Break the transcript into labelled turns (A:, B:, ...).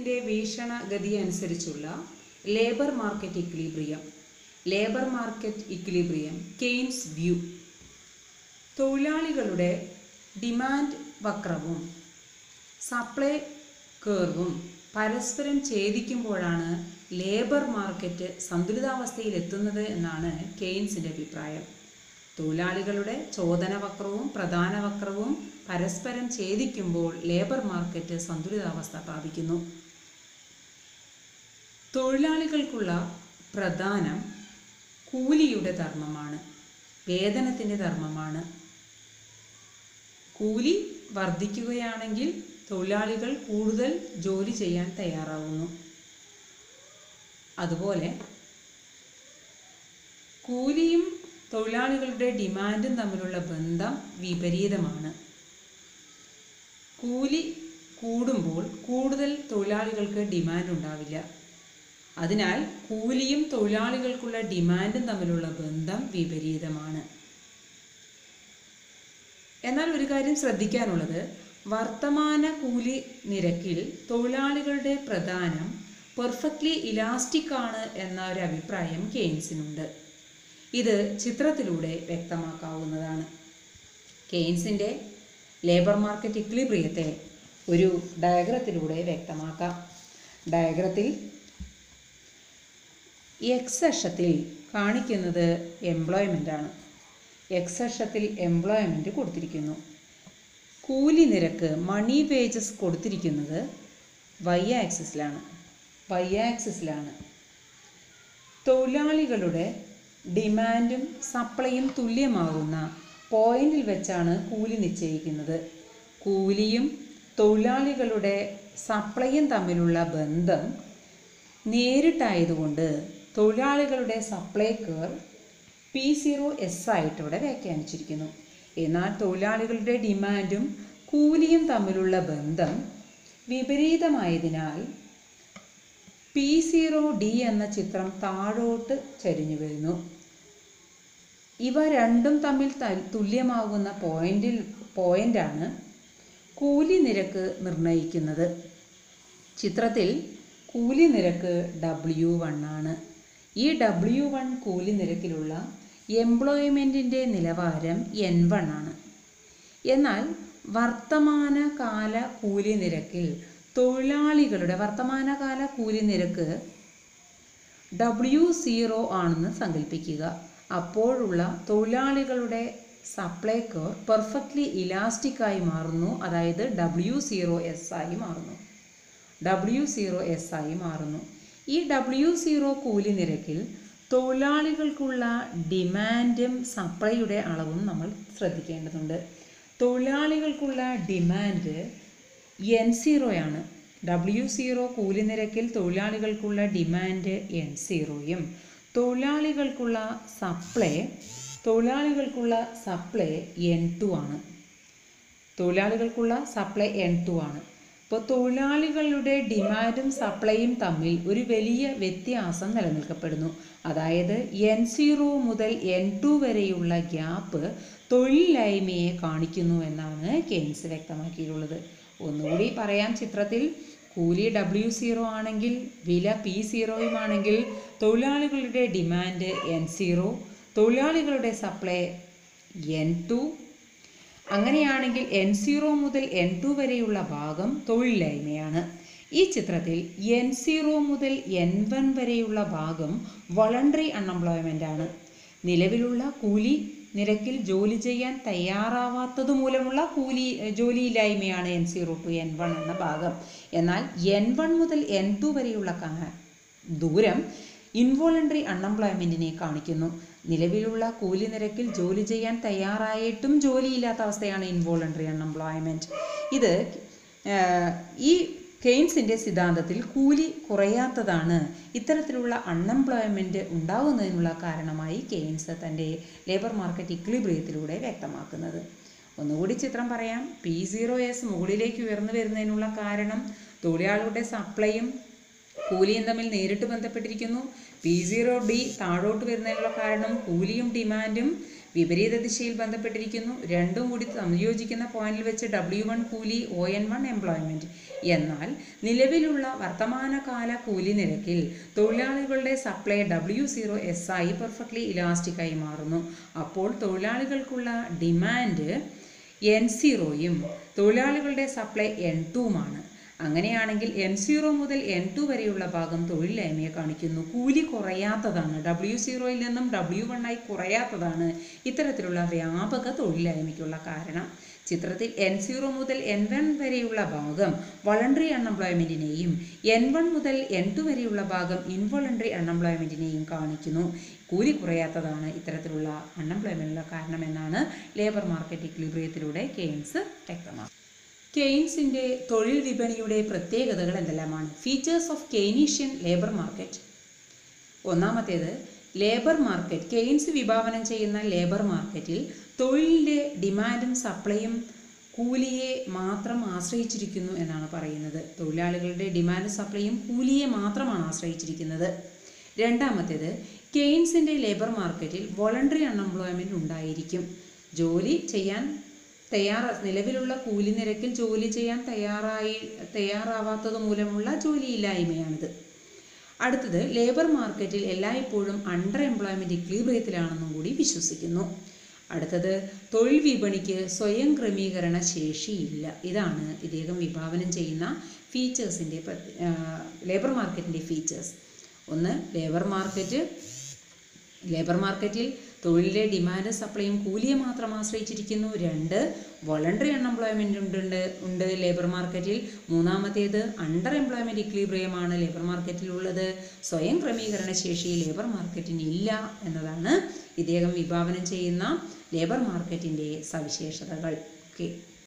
A: കെയ്ൻസിൻ്റെ വീക്ഷണഗതി അനുസരിച്ചുള്ള labour market equilibrium Keynes view. തൊഴിലാളികളുടെ ഡിമാൻഡ് വക്രവും സപ്ലൈ കർവും പരസ്പരം ഛേദിക്കുമ്പോഴാണ് ലേബർ മാർക്കറ്റ് സന്തുലിതാവസ്ഥയിൽ എത്തുന്നത് എന്നാണ് കെയ്ൻസിൻ്റെ അഭിപ്രായം. തൊഴിലാളികളുടെ ചോദന വക്രവും പ്രധാന വക്രവും പരസ്പരം ഛേദിക്കുമ്പോൾ ലേബർ മാർക്കറ്റ് സന്തുലിതാവസ്ഥ പ്രാപിക്കുന്നു. തൊഴിലാളികൾക്കുള്ള പ്രധാനം കൂലിയുടെ ധർമ്മമാണ്, വേതനത്തിൻ്റെ ധർമ്മമാണ്. കൂലി വർദ്ധിക്കുകയാണെങ്കിൽ തൊഴിലാളികൾ കൂടുതൽ ജോലി ചെയ്യാൻ തയ്യാറാവുന്നു. അതുപോലെ കൂലിയും തൊഴിലാളികളുടെ ഡിമാൻഡും തമ്മിലുള്ള ബന്ധം വിപരീതമാണ്. കൂലി കൂടുമ്പോൾ കൂടുതൽ തൊഴിലാളികൾക്ക് ഡിമാൻഡ് ഉണ്ടാവില്ല. അതിനാൽ കൂലിയും തൊഴിലാളികൾക്കുള്ള ഡിമാൻഡും തമ്മിലുള്ള ബന്ധം വിപരീതമാണ്. എന്നാൽ ഒരു കാര്യം ശ്രദ്ധിക്കാനുള്ളത്, വർത്തമാന കൂലി നിരക്കിൽ തൊഴിലാളികളുടെ പ്രധാനം പെർഫെക്റ്റ്ലി ഇലാസ്റ്റിക് ആണ് എന്ന ഒരു അഭിപ്രായം കെയ്ൻസിനുണ്ട്. ഇത് ചിത്രത്തിലൂടെ വ്യക്തമാക്കാവുന്നതാണ്. കെയ്ൻസിൻ്റെ ലേബർ മാർക്കറ്റ് ഇക്വിലിബ്രിയത്തെ ഒരു ഡയഗ്രത്തിലൂടെ വ്യക്തമാക്കാം. ഡയഗ്രത്തിൽ എക്സ് അക്ഷത്തിൽ കാണിക്കുന്നത് എംപ്ലോയ്മെൻ്റാണ്. എക്സ് അക്ഷത്തിൽ എംപ്ലോയ്മെൻറ്റ് കൊടുത്തിരിക്കുന്നു. കൂലി നിരക്ക് മണി വേജസ് കൊടുത്തിരിക്കുന്നത് വൈ ആക്സിസിലാണ്. തൊഴിലാളികളുടെ ഡിമാൻഡും സപ്ലൈയും തുല്യമാകുന്ന പോയിന്റിൽ വെച്ചാണ് കൂലി നിശ്ചയിക്കുന്നത്. കൂലിയും തൊഴിലാളികളുടെ സപ്ലൈയും തമ്മിലുള്ള ബന്ധം നേരിട്ടായതുകൊണ്ട് തൊഴിലാളികളുടെ സപ്ലൈ കർവ് P0S ആയിട്ട് ഇവിടെ വ്യാഖ്യാനിച്ചിരിക്കുന്നു. എന്നാൽ തൊഴിലാളികളുടെ ഡിമാൻഡും കൂലിയും തമ്മിലുള്ള ബന്ധം വിപരീതമായതിനാൽ P0D എന്ന ചിത്രം താഴോട്ട് ചരിഞ്ഞു വരുന്നു. ഇവ രണ്ടും തമ്മിൽ തുല്യമാകുന്ന പോയിന്റാണ് കൂലി നിരക്ക് നിർണ്ണയിക്കുന്നത്. ചിത്രത്തിൽ കൂലി നിരക്ക് W1 ആണ്. ഈ W1 കൂലി നിരക്കിലുള്ള എംപ്ലോയ്മെൻറ്റിൻ്റെ നിലവാരം N1 ആണ്. എന്നാൽ വർത്തമാനകാല കൂലി നിരക്കിൽ തൊഴിലാളികളുടെ വർത്തമാനകാല കൂലി നിരക്ക് W0 ആണെന്ന് സങ്കല്പിക്കുക. അപ്പോഴുള്ള തൊഴിലാളികളുടെ സപ്ലൈ കർവ് പെർഫെക്റ്റ്ലി ഇലാസ്റ്റിക് ആയി മാറുന്നു, അതായത് W0S ആയി മാറുന്നു. ഈ W0 കൂലി നിരക്കിൽ തൊഴിലാളികൾക്കുള്ള ഡിമാൻഡും സപ്ലൈയുടെ അളവും നമ്മൾ ശ്രദ്ധിക്കേണ്ടതുണ്ട്. തൊഴിലാളികൾക്കുള്ള ഡിമാൻഡ് N0 ആണ്. W0 കൂലി നിരക്കിൽ തൊഴിലാളികൾക്കുള്ള ഡിമാൻഡ് N0യും തൊഴിലാളികൾക്കുള്ള സപ്ലൈ N2 ആണ്. അപ്പോൾ തൊഴിലാളികളുടെ ഡിമാൻഡും സപ്ലൈയും തമ്മിൽ ഒരു വലിയ വ്യത്യാസം നിലനിൽക്കപ്പെടുന്നു. അതായത് N0 മുതൽ N2 വരെയുള്ള ഗ്യാപ്പ് തൊഴിലില്ലായ്മയെ കാണിക്കുന്നു എന്നാണ് കെയ്ൻസ് വ്യക്തമാക്കിയിട്ടുള്ളത്. ഒന്നുകൂടി പറയാം, ചിത്രത്തിൽ കൂലി W0 ആണെങ്കിൽ വില P0യും ആണെങ്കിൽ തൊഴിലാളികളുടെ ഡിമാൻഡ് N0, തൊഴിലാളികളുടെ സപ്ലൈ N2. അങ്ങനെയാണെങ്കിൽ N0 മുതൽ N2 വരെയുള്ള ഭാഗം തൊഴിലില്ലായ്മയാണ്. ഈ ചിത്രത്തിൽ N0 മുതൽ N1 വരെയുള്ള ഭാഗം വോളണ്ടറി അൺഎംപ്ലോയ്മെൻ്റ് ആണ്. നിലവിലുള്ള കൂലി നിരക്കിൽ ജോലി ചെയ്യാൻ തയ്യാറാവാത്തത് മൂലമുള്ള ജോലിയില്ലായ്മയാണ് N0 to N1 എന്ന ഭാഗം. എന്നാൽ N1 മുതൽ N2 വരെയുള്ള ദൂരം ഇൻവോളണ്ടറി അൺഎംപ്ലോയ്മെൻറ്റിനെ കാണിക്കുന്നു. നിലവിലുള്ള കൂലി നിരക്കിൽ ജോലി ചെയ്യാൻ തയ്യാറായിട്ടും ജോലിയില്ലാത്ത അവസ്ഥയാണ് ഇൻവോളണ്ടറി അൺഎംപ്ലോയ്മെൻറ്റ്. ഇത് ഈ കെയ്ൻസിൻ്റെ സിദ്ധാന്തത്തിൽ കൂലി കുറയാത്തതാണ് ഇത്തരത്തിലുള്ള അൺഎംപ്ലോയ്മെൻറ്റ് ഉണ്ടാകുന്നതിനുള്ള കാരണമായി കെയ്ൻസ് തൻ്റെ ലേബർ മാർക്കറ്റ് ഇക്വിലിബ്രിയത്തിലൂടെ വ്യക്തമാക്കുന്നത്. ഒന്നുകൂടി ചിത്രം പറയാം. P0S മുകളിലേക്ക് ഉയർന്നു വരുന്നതിനുള്ള കാരണം തൊഴിലാളികളുടെ സപ്ലൈയും കൂലിയും തമ്മിൽ നേരിട്ട് ബന്ധപ്പെട്ടിരിക്കുന്നു. P0D താഴോട്ട് വരുന്നതിനുള്ള കാരണം കൂലിയും ഡിമാൻഡും വിപരീത ദിശയിൽ ബന്ധപ്പെട്ടിരിക്കുന്നു. രണ്ടും കൂടി സംയോജിക്കുന്ന പോയിന്റിൽ വെച്ച് W1 കൂലി, ON1 എംപ്ലോയ്മെൻറ്റ്. എന്നാൽ നിലവിലുള്ള വർത്തമാനകാല കൂലി നിരക്കിൽ തൊഴിലാളികളുടെ സപ്ലൈ W0 S ആയി പെർഫെക്റ്റ്ലി ഇലാസ്റ്റിക്കായി മാറുന്നു. അപ്പോൾ തൊഴിലാളികൾക്കുള്ള ഡിമാൻഡ് N0യും തൊഴിലാളികളുടെ സപ്ലൈ N2മാണ്. അങ്ങനെയാണെങ്കിൽ N0 മുതൽ N2 വരെയുള്ള ഭാഗം തൊഴിലില്ലായ്മയെ കാണിക്കുന്നു. കൂലി കുറയാത്തതാണ്. W0യിൽ നിന്നും W1 കുറയാത്തതാണ് ഇത്തരത്തിലുള്ള വ്യാപക തൊഴിലില്ലായ്മയ്ക്കുള്ള കാരണം. ചിത്രത്തിൽ N0 മുതൽ N1 വരെയുള്ള ഭാഗം വോളണ്ടറി അൺഎംപ്ലോയ്മെൻറ്റിനെയും N1 മുതൽ N2 വരെയുള്ള ഭാഗം ഇൻവോളണ്ടറി അൺഎംപ്ലോയ്മെൻറ്റിനെയും കാണിക്കുന്നു. കൂലി കുറയാത്തതാണ് ഇത്തരത്തിലുള്ള അൺഎംപ്ലോയ്മെൻറ്റിനുള്ള കാരണമെന്നാണ് ലേബർ മാർക്കറ്റ് ഇക്വിലിബ്രിയത്തിലൂടെ കെയ്ൻസ് വ്യക്തമാക്കുന്നത്. കെയ്ൻസിൻ്റെ തൊഴിൽ വിപണിയുടെ പ്രത്യേകതകൾ എന്തെല്ലാമാണ്? Features of Keynesian labour market. ഒന്നാമത്തേത്, ലേബർ മാർക്കറ്റ്. കെയ്ൻസ് വിഭാവനം ചെയ്യുന്ന ലേബർ മാർക്കറ്റിൽ തൊഴിലിൻ്റെ ഡിമാൻഡും സപ്ലൈയും കൂലിയെ മാത്രം ആശ്രയിച്ചിരിക്കുന്നു എന്നാണ് പറയുന്നത്. തൊഴിലാളികളുടെ ഡിമാൻഡും സപ്ലൈയും കൂലിയെ മാത്രമാണ് ആശ്രയിച്ചിരിക്കുന്നത്. രണ്ടാമത്തേത്, കെയ്ൻസിൻ്റെ ലേബർ മാർക്കറ്റിൽ വോളണ്ടറി അൺഎംപ്ലോയ്മെൻറ്റ് ഉണ്ടായിരിക്കും. ജോലി ചെയ്യാൻ നിലവിലുള്ള കൂലി നിരക്കിൽ ജോലി ചെയ്യാൻ തയ്യാറാവാത്തത് മൂലമുള്ള ജോലിയില്ലായ്മയാണിത്. അടുത്തത്, ലേബർ മാർക്കറ്റിൽ എല്ലായ്പ്പോഴും അണ്ടർ എംപ്ലോയ്മെൻറ്റ് ഇക്വിലിബ്രിയത്തിലാണെന്നും കൂടി വിശ്വസിക്കുന്നു. അടുത്തത്, തൊഴിൽ വിപണിക്ക് സ്വയം ക്രമീകരണ ശേഷിയില്ല. ഇതാണ് ഇദ്ദേഹം വിഭാവനം ചെയ്യുന്ന ഫീച്ചേഴ്സിൻ്റെ ലേബർ മാർക്കറ്റിൻ്റെ ഫീച്ചേഴ്സ്. ഒന്ന്, ലേബർ മാർക്കറ്റിൽ തൊഴിലിലെ ഡിമാൻഡ് സപ്ലൈയും കൂലിയെ മാത്രം ആശ്രയിച്ചിരിക്കുന്നു. രണ്ട്, വോളണ്ടറി അൺഎംപ്ലോയ്മെൻറ്റ് ഉണ്ട് ലേബർ മാർക്കറ്റിൽ. മൂന്നാമത്തേത്, അണ്ടർ എംപ്ലോയ്മെൻറ്റ് ഇക്വിലിബ്രിയമാണ് ലേബർ മാർക്കറ്റിലുള്ളത്. സ്വയം ക്രമീകരണ ശേഷി ലേബർ മാർക്കറ്റിന് ഇല്ല എന്നതാണ് ഇദ്ദേഹം വിഭാവനം ചെയ്യുന്ന ലേബർ മാർക്കറ്റിൻ്റെ സവിശേഷതകൾ. ഓക്കെ.